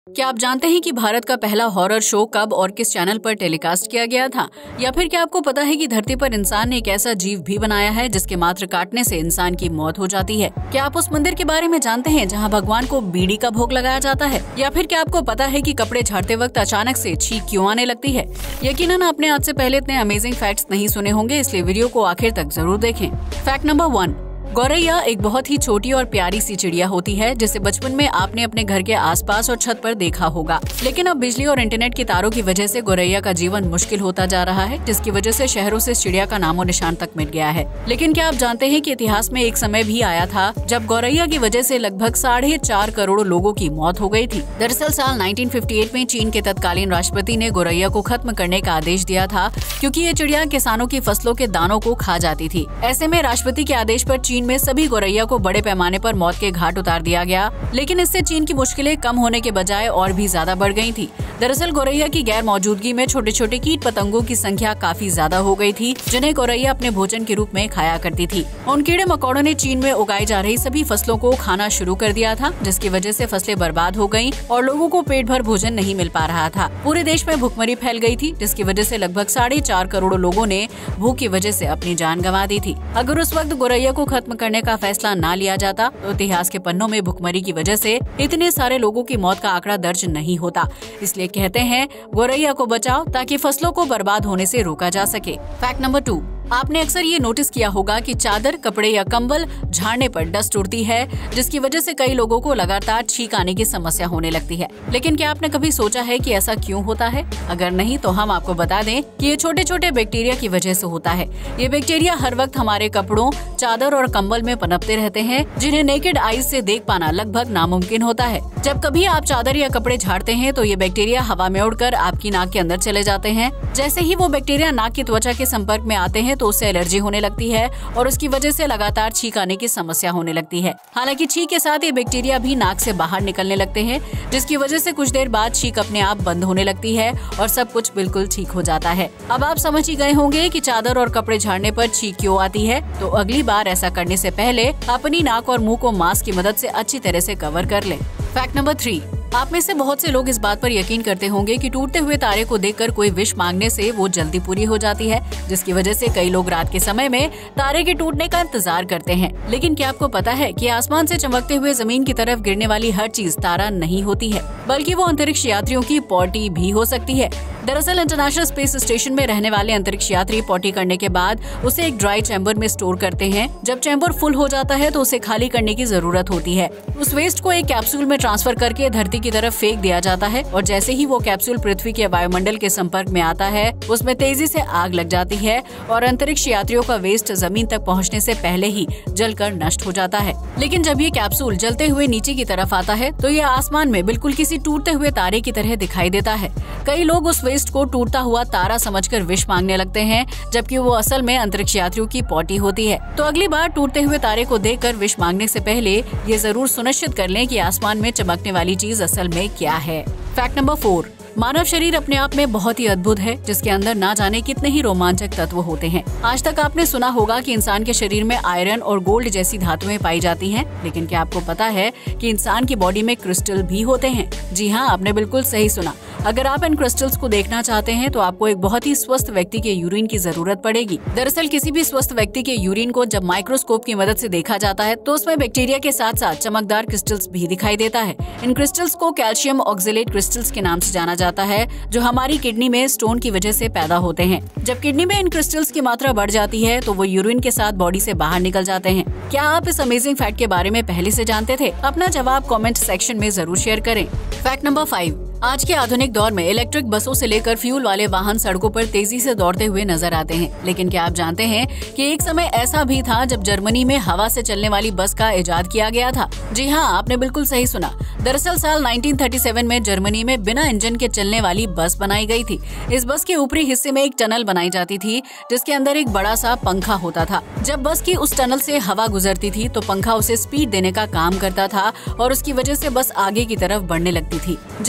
क्या आप जानते हैं कि भारत का पहला हॉरर शो कब और किस चैनल पर टेलीकास्ट किया गया था? या फिर क्या आपको पता है कि धरती पर इंसान ने एक ऐसा जीव भी बनाया है जिसके मात्र काटने से इंसान की मौत हो जाती है? क्या आप उस मंदिर के बारे में जानते हैं जहां भगवान को बीड़ी का भोग लगाया जाता है? या फिर क्या आपको पता है कि कपड़े झाड़ते वक्त अचानक से छींक क्यों आने लगती है? यकीनन आपने आज से पहले इतने अमेजिंग फैक्ट्स नहीं सुने होंगे, इसलिए वीडियो को आखिर तक जरूर देखें। फैक्ट नंबर 1, गौरैया एक बहुत ही छोटी और प्यारी सी चिड़िया होती है जिसे बचपन में आपने अपने घर के आसपास और छत पर देखा होगा। लेकिन अब बिजली और इंटरनेट की तारों की वजह से गौरैया का जीवन मुश्किल होता जा रहा है, जिसकी वजह से शहरों से इस चिड़िया का नामो निशान तक मिट गया है। लेकिन क्या आप जानते हैं कि इतिहास में एक समय भी आया था जब गौरैया की वजह से लगभग 4.5 करोड़ लोगों की मौत हो गई थी। दरअसल साल 1958 में चीन के तत्कालीन राष्ट्रपति ने गौरैया को खत्म करने का आदेश दिया था, क्योंकि ये चिड़िया किसानों की फसलों के दानों को खा जाती थी। ऐसे में राष्ट्रपति के आदेश पर चीन में सभी गौरैया को बड़े पैमाने पर मौत के घाट उतार दिया गया। लेकिन इससे चीन की मुश्किलें कम होने के बजाय और भी ज्यादा बढ़ गई थी। दरअसल गौरैया की गैर मौजूदगी में छोटे छोटे कीट पतंगों की संख्या काफी ज्यादा हो गई थी, जिन्हें गौरैया अपने भोजन के रूप में खाया करती थी। उन कीड़े मकोड़ों ने चीन में उगाई जा रही सभी फसलों को खाना शुरू कर दिया था, जिसकी वजह से फसलें बर्बाद हो गयी और लोगों को पेट भर भोजन नहीं मिल पा रहा था। पूरे देश में भुखमरी फैल गई थी, जिसकी वजह से लगभग 4.5 करोड़ लोगों ने भूख की वजह से अपनी जान गंवा दी थी। अगर उस वक्त गौरैया को खत्म करने का फैसला न लिया जाता तो इतिहास के पन्नों में भुखमरी की वजह से इतने सारे लोगों की मौत का आंकड़ा दर्ज नहीं होता। इसलिए कहते हैं गौरैया को बचाओ ताकि फसलों को बर्बाद होने से रोका जा सके। फैक्ट नंबर 2, आपने अक्सर ये नोटिस किया होगा कि चादर, कपड़े या कंबल झाड़ने पर डस्ट उड़ती है, जिसकी वजह से कई लोगों को लगातार छींक आने की समस्या होने लगती है। लेकिन क्या आपने कभी सोचा है कि ऐसा क्यों होता है? अगर नहीं तो हम आपको बता दें कि ये छोटे छोटे बैक्टीरिया की वजह से होता है। ये बैक्टीरिया हर वक्त हमारे कपड़ों, चादर और कंबल में पनपते रहते हैं, जिन्हें नेकेड आईज से देख पाना लगभग नामुमकिन होता है। जब कभी आप चादर या कपड़े झाड़ते हैं तो ये बैक्टीरिया हवा में उड़कर आपकी नाक के अंदर चले जाते हैं। जैसे ही वो बैक्टीरिया नाक की त्वचा के संपर्क में आते हैं तो उससे एलर्जी होने लगती है और उसकी वजह से लगातार छींक आने की समस्या होने लगती है। हालांकि छींक के साथ ये बैक्टीरिया भी नाक से बाहर निकलने लगते हैं, जिसकी वजह से कुछ देर बाद छींक अपने आप बंद होने लगती है और सब कुछ बिल्कुल ठीक हो जाता है। अब आप समझ ही गए होंगे कि चादर और कपड़े झाड़ने पर छींक क्यों आती है। तो अगली बार ऐसा करने से पहले अपनी नाक और मुंह को मास्क की मदद से अच्छी तरह से कवर कर लें। फैक्ट नंबर 3, आप में से बहुत से लोग इस बात पर यकीन करते होंगे कि टूटते हुए तारे को देखकर कोई विश मांगने से वो जल्दी पूरी हो जाती है, जिसकी वजह से कई लोग रात के समय में तारे के टूटने का इंतजार करते हैं। लेकिन क्या आपको पता है कि आसमान से चमकते हुए जमीन की तरफ गिरने वाली हर चीज तारा नहीं होती है, बल्कि वो अंतरिक्ष यात्रियों की पॉटी भी हो सकती है। दरअसल इंटरनेशनल स्पेस स्टेशन में रहने वाले अंतरिक्ष यात्री पॉटी करने के बाद उसे एक ड्राई चैम्बर में स्टोर करते हैं। जब चैम्बर फुल हो जाता है तो उसे खाली करने की जरूरत होती है। उस वेस्ट को एक कैप्सूल में ट्रांसफर करके धरती की तरफ फेंक दिया जाता है और जैसे ही वो कैप्सूल पृथ्वी के वायुमंडल के संपर्क में आता है, उसमें तेजी से आग लग जाती है और अंतरिक्ष यात्रियों का वेस्ट जमीन तक पहुंचने से पहले ही जलकर नष्ट हो जाता है। लेकिन जब ये कैप्सूल जलते हुए नीचे की तरफ आता है तो ये आसमान में बिल्कुल किसी टूटते हुए तारे की तरह दिखाई देता है। कई लोग उस वेस्ट को टूटता हुआ तारा समझकर विश मांगने लगते हैं, जबकि वो असल में अंतरिक्ष यात्रियों की पॉटी होती है। तो अगली बार टूटते हुए तारे को देखकर विश मांगने से पहले ये जरूर सुनिश्चित कर लें कि आसमान में चमकने वाली चीज असल में क्या है। फैक्ट नंबर 4, मानव शरीर अपने आप में बहुत ही अद्भुत है, जिसके अंदर ना जाने कितने ही रोमांचक तत्व होते हैं। आज तक आपने सुना होगा कि इंसान के शरीर में आयरन और गोल्ड जैसी धातुएं पाई जाती हैं, लेकिन क्या आपको पता है कि इंसान की बॉडी में क्रिस्टल भी होते हैं? जी हाँ, आपने बिल्कुल सही सुना। अगर आप इन क्रिस्टल्स को देखना चाहते हैं तो आपको एक बहुत ही स्वस्थ व्यक्ति के यूरिन की जरूरत पड़ेगी। दरअसल किसी भी स्वस्थ व्यक्ति के यूरिन को जब माइक्रोस्कोप की मदद से देखा जाता है तो उसमें बैक्टीरिया के साथ साथ चमकदार क्रिस्टल्स भी दिखाई देता है। इन क्रिस्टल्स को कैल्शियम ऑक्जेलेट क्रिस्टल्स के नाम से जाना जाता है, जो हमारी किडनी में स्टोन की वजह से पैदा होते हैं। जब किडनी में इन क्रिस्टल्स की मात्रा बढ़ जाती है तो वो यूरिन के साथ बॉडी से बाहर निकल जाते हैं। क्या आप इस अमेजिंग फैक्ट के बारे में पहले से जानते थे? अपना जवाब कमेंट सेक्शन में जरूर शेयर करें। फैक्ट नंबर 5, आज के आधुनिक दौर में इलेक्ट्रिक बसों से लेकर फ्यूल वाले वाहन सड़कों पर तेजी से दौड़ते हुए नजर आते हैं। लेकिन क्या आप जानते हैं कि एक समय ऐसा भी था जब जर्मनी में हवा से चलने वाली बस का इजाद किया गया था? जी हाँ, आपने बिल्कुल सही सुना। दरअसल साल 1937 में जर्मनी में बिना इंजन के चलने वाली बस बनाई गई थी। इस बस के ऊपरी हिस्से में एक टनल बनाई जाती थी, जिसके अंदर एक बड़ा सा पंखा होता था। जब बस की उस टनल से हवा गुजरती थी तो पंखा उसे स्पीड देने का काम करता था और उसकी वजह से बस आगे की तरफ बढ़ने लगती थी। जर्मनी में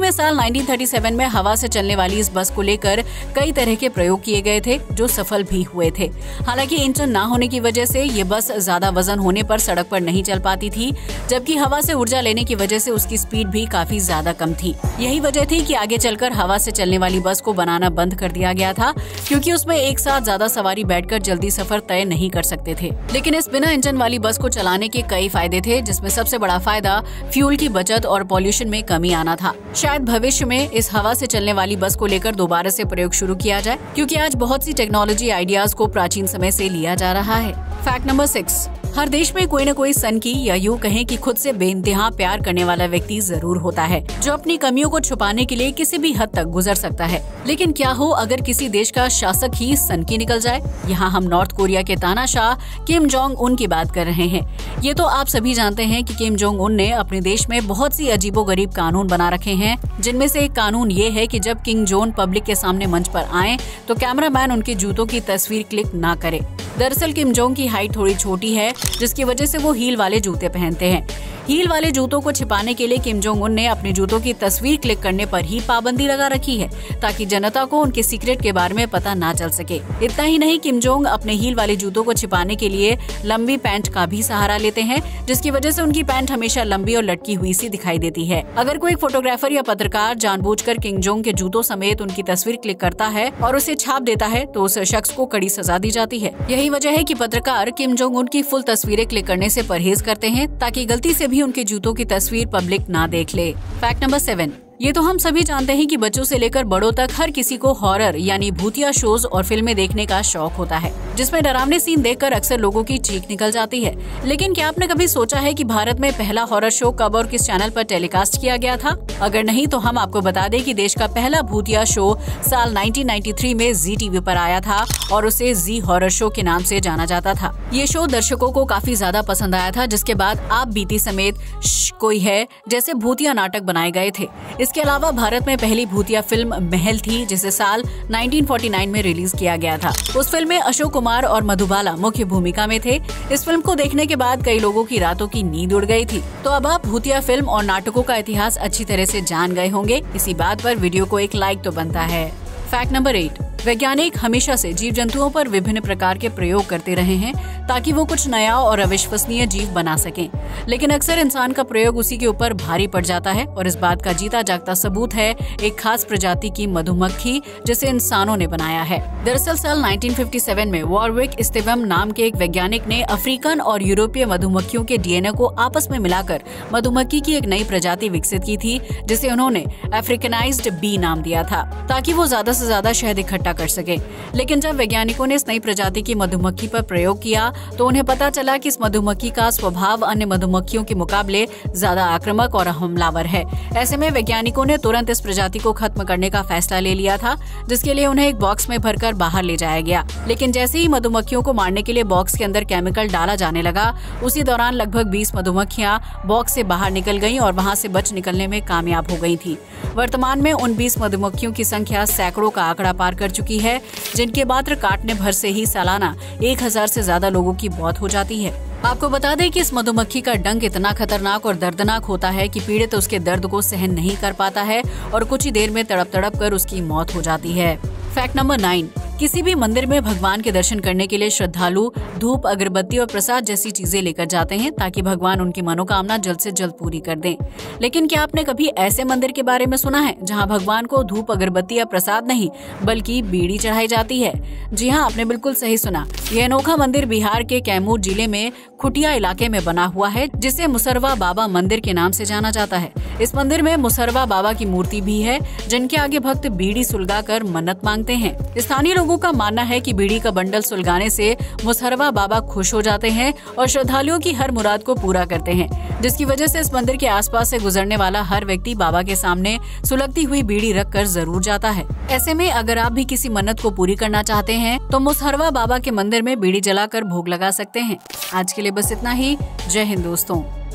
में साल 1937 में हवा से चलने वाली इस बस को लेकर कई तरह के प्रयोग किए गए थे जो सफल भी हुए थे। हालांकि इंजन ना होने की वजह से ये बस ज्यादा वजन होने पर सड़क पर नहीं चल पाती थी, जबकि हवा से ऊर्जा लेने की वजह से उसकी स्पीड भी काफी ज्यादा कम थी। यही वजह थी कि आगे चलकर हवा से चलने वाली बस को बनाना बंद कर दिया गया था, क्योंकि उसमें एक साथ ज्यादा सवारी बैठकर जल्दी सफर तय नहीं कर सकते थे। लेकिन इस बिना इंजन वाली बस को चलाने के कई फायदे थे, जिसमें सबसे बड़ा फायदा फ्यूल की बचत और पॉल्यूशन में कमी आना था। शायद भविष्य में इस हवा से चलने वाली बस को लेकर दोबारा से प्रयोग शुरू किया जाए, क्योंकि आज बहुत सी टेक्नोलॉजी आइडियाज को प्राचीन समय से लिया जा रहा है। फैक्ट नंबर 6, हर देश में कोई न कोई सनकी या यूं कहें कि खुद से बेइंतहा प्यार करने वाला व्यक्ति जरूर होता है, जो अपनी कमियों को छुपाने के लिए किसी भी हद तक गुजर सकता है। लेकिन क्या हो अगर किसी देश का शासक ही सनकी निकल जाए? यहाँ हम नॉर्थ कोरिया के तानाशाह किम जोंग उन की बात कर रहे हैं। ये तो आप सभी जानते हैं कि किम जोंग उन ने अपने देश में बहुत सी अजीबोगरीब कानून बना रखे हैं, जिनमें से एक कानून ये है कि जब किम जोंग पब्लिक के सामने मंच पर आए तो कैमरामैन उनके जूतों की तस्वीर क्लिक ना करे। दरअसल किम जोंग की हाइट थोड़ी छोटी है, जिसकी वजह से वो हील वाले जूते पहनते हैं। हील वाले जूतों को छिपाने के लिए किम जोंग उन ने अपने जूतों की तस्वीर क्लिक करने पर ही पाबंदी लगा रखी है, ताकि जनता को उनके सीक्रेट के बारे में पता ना चल सके। इतना ही नहीं, किम जोंग अपने हील वाले जूतों को छिपाने के लिए लंबी पैंट का भी सहारा लेते हैं, जिसकी वजह से उनकी पैंट हमेशा लंबी और लटकी हुई सी दिखाई देती है। अगर कोई फोटोग्राफर या पत्रकार जानबूझकर किम जोंग के जूतों समेत उनकी तस्वीर क्लिक करता है और उसे छाप देता है तो उस शख्स को कड़ी सजा दी जाती है। यही वजह है कि पत्रकार किम जोंग उन की फुल तस्वीरें क्लिक करने से परहेज करते हैं, ताकि गलती से भी उनके जूतों की तस्वीर पब्लिक ना देख ले। फैक्ट नंबर 7, ये तो हम सभी जानते हैं कि बच्चों से लेकर बड़ों तक हर किसी को हॉरर यानी भूतिया शोज और फिल्में देखने का शौक होता है, जिसमें डरावने सीन देखकर अक्सर लोगों की चीख निकल जाती है। लेकिन क्या आपने कभी सोचा है कि भारत में पहला हॉरर शो कब और किस चैनल पर टेलीकास्ट किया गया था? अगर नहीं तो हम आपको बता दें कि देश का पहला भूतिया शो साल 1993 में जी टीवी पर आया था और उसे जी हॉरर शो के नाम से जाना जाता था। ये शो दर्शकों को काफी ज्यादा पसंद आया था, जिसके बाद आप बीती समेत कोई है जैसे भूतिया नाटक बनाए गए थे। इसके अलावा भारत में पहली भूतिया फिल्म महल थी, जिसे साल 1949 में रिलीज किया गया था। उस फिल्म में अशोक कुमार और मधुबाला मुख्य भूमिका में थे। इस फिल्म को देखने के बाद कई लोगों की रातों की नींद उड़ गई थी। तो अब आप भूतिया फिल्म और नाटकों का इतिहास अच्छी तरह से जान गए होंगे। इसी बात पर वीडियो को एक लाइक तो बनता है। फैक्ट नंबर 8, वैज्ञानिक हमेशा से जीव जंतुओं पर विभिन्न प्रकार के प्रयोग करते रहे हैं, ताकि वो कुछ नया और अविश्वसनीय जीव बना सकें। लेकिन अक्सर इंसान का प्रयोग उसी के ऊपर भारी पड़ जाता है, और इस बात का जीता जागता सबूत है एक खास प्रजाति की मधुमक्खी जिसे इंसानों ने बनाया है। दरअसल साल 1957 में वॉरविक स्टीवम नाम के एक वैज्ञानिक ने अफ्रीकन और यूरोपीय मधुमक्खियों के डीएनए को आपस में मिलाकर मधुमक्खी की एक नई प्रजाति विकसित की थी, जिसे उन्होंने अफ्रीकनाइज्ड बी नाम दिया था, ताकि वो ज्यादा से ज्यादा शहद इकट्ठा कर सके। लेकिन जब वैज्ञानिकों ने इस नई प्रजाति की मधुमक्खी पर प्रयोग किया तो उन्हें पता चला कि इस मधुमक्खी का स्वभाव अन्य मधुमक्खियों के मुकाबले ज्यादा आक्रामक और हमलावर है। ऐसे में वैज्ञानिकों ने तुरंत इस प्रजाति को खत्म करने का फैसला ले लिया था, जिसके लिए उन्हें एक बॉक्स में भरकर बाहर ले जाया गया। लेकिन जैसे ही मधुमक्खियों को मारने के लिए बॉक्स के अंदर केमिकल डाला जाने लगा, उसी दौरान लगभग 20 मधुमक्खियां बॉक्स से बाहर निकल गईं और वहां से बच निकलने में कामयाब हो गई थी। वर्तमान में उन 20 मधुमक्खियों की संख्या सैकड़ों का आंकड़ा पार कर चुकी है, जिनके मात्र काटने भर से ही सालाना 1000 से ज्यादा लोगों की मौत हो जाती है। आपको बता दें कि इस मधुमक्खी का डंक इतना खतरनाक और दर्दनाक होता है कि पीड़ित उसके दर्द को सहन नहीं कर पाता है और कुछ ही देर में तड़प तड़प कर उसकी मौत हो जाती है। फैक्ट नंबर 9, किसी भी मंदिर में भगवान के दर्शन करने के लिए श्रद्धालु धूप, अगरबत्ती और प्रसाद जैसी चीजें लेकर जाते हैं, ताकि भगवान उनकी मनोकामना जल्द से जल्द पूरी कर दें। लेकिन क्या आपने कभी ऐसे मंदिर के बारे में सुना है जहां भगवान को धूप, अगरबत्ती या प्रसाद नहीं बल्कि बीड़ी चढ़ाई जाती है? जी हाँ, आपने बिल्कुल सही सुना। यह अनोखा मंदिर बिहार के कैमूर जिले में खुटिया इलाके में बना हुआ है, जिसे मुसरवा बाबा मंदिर के नाम से जाना जाता है। इस मंदिर में मुसरवा बाबा की मूर्ति भी है, जिनके आगे भक्त बीड़ी सुलगाकर मन्नत मांगते हैं। स्थानीय लोगों का मानना है कि बीड़ी का बंडल सुलगाने से मुसरवा बाबा खुश हो जाते हैं और श्रद्धालुओं की हर मुराद को पूरा करते हैं, जिसकी वजह से इस मंदिर के आसपास से गुजरने वाला हर व्यक्ति बाबा के सामने सुलगती हुई बीड़ी रखकर जरूर जाता है। ऐसे में अगर आप भी किसी मन्नत को पूरी करना चाहते हैं तो मुसरवा बाबा के मंदिर में बीड़ी जलाकर भोग लगा सकते हैं। आज के लिए बस इतना ही। जय हिंद दोस्तों।